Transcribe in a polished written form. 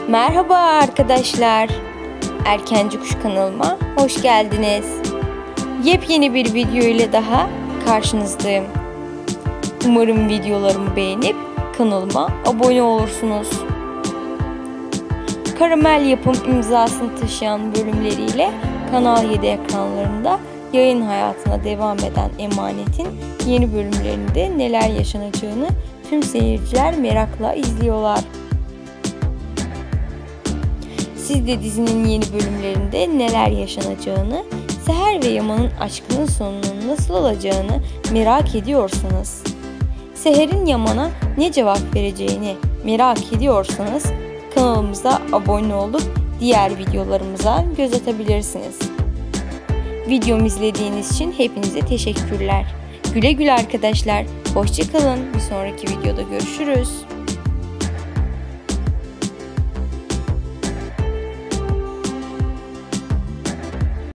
Merhaba arkadaşlar. Erkenci Kuş kanalıma hoş geldiniz. Yepyeni bir video ile daha karşınızdayım. Umarım videolarımı beğenip kanalıma abone olursunuz. Karamel yapım imzasını taşıyan bölümleriyle Kanal 7 ekranlarında yayın hayatına devam eden Emanet'in yeni bölümlerinde neler yaşanacağını tüm seyirciler merakla izliyorlar. Siz de dizinin yeni bölümlerinde neler yaşanacağını, Seher ve Yaman'ın aşkının sonunun nasıl olacağını merak ediyorsanız, Seher'in Yaman'a ne cevap vereceğini merak ediyorsanız kanalımıza abone olup diğer videolarımıza göz atabilirsiniz. Videomu izlediğiniz için hepinize teşekkürler. Güle güle arkadaşlar. Hoşça kalın. Bir sonraki videoda görüşürüz.